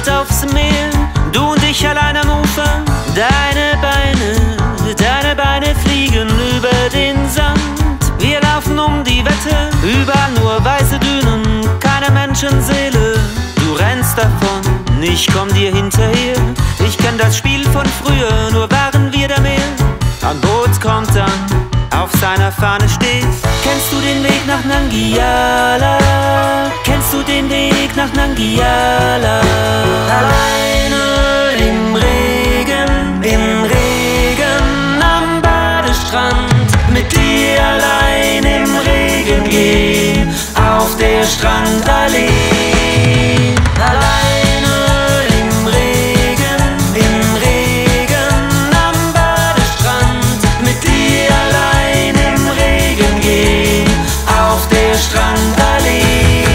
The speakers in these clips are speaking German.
Fahrt aufs Meer, du und ich allein am Ufer. Deine Beine fliegen über den Sand. Wir laufen um die Wette, überall nur weiße Dünen, keine Menschenseele. Du rennst davon, ich komm dir hinterher. Ich kenn das Spiel von früher, nur waren wir da mehr. Ein Boot kommt an, auf seiner Fahne steht: Kennst du den Weg nach Nangijala? Kennst du den Weg nach Nangijala? Alleine im Regen am Badestrand. Mit dir allein im Regen geh auf der Strandallee. Alleine im Regen am Badestrand. Mit dir allein im Regen geh auf der Strandallee.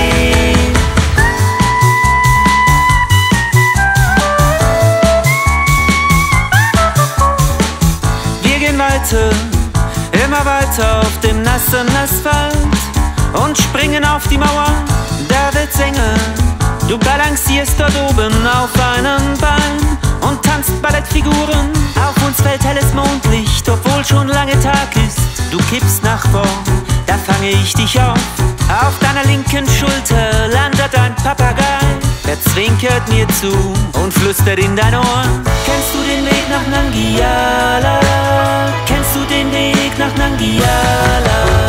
Wir gehen weiter, immer weiter auf dem nassen Asphalt und springen auf die Mauer, da wird's enger. Du balancierst dort oben auf einem Bein und tanzt Ballettfiguren. Auf uns fällt helles Mondlicht, obwohl schon lange Tag ist. Du kippst nach vorn, da fange ich dich auf. Auf deiner linken Schulter landet ein Papagei. Der zwinkert mir zu und flüstert in dein Ohr: Kennst du den Weg nach Nangijala? Kennst du den Weg nach Nangijala?